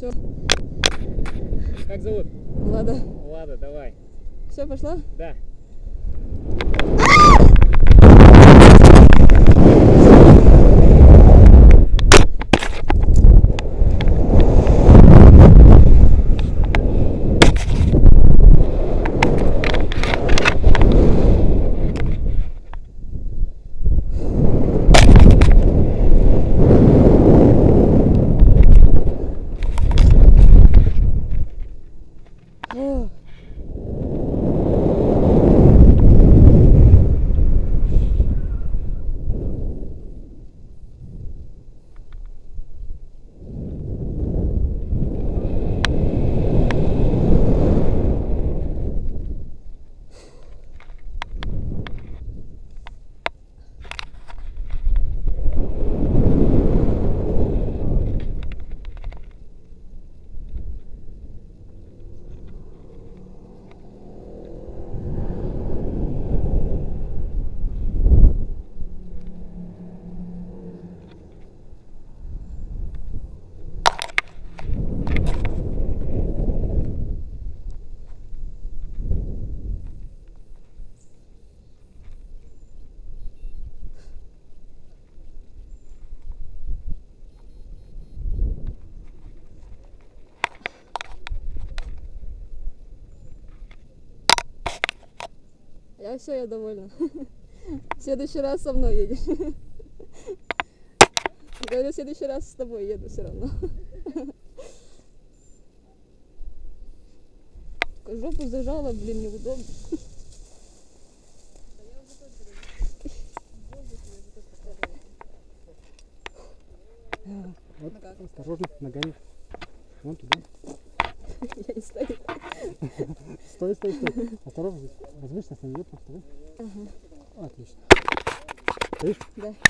Все. Как зовут? Лада. Лада, давай. Все, пошла? Да. О. Я довольна. В следующий раз со мной едешь. Говорю, в следующий раз с тобой еду все равно. Жопу зажала, блин, неудобно. Вот, осторожно, ногами. Вон туда. Я не стою. Стой, стой, стой. Осторожно, возьмись на нее просто. Ага. Отлично. Стоишь? Да.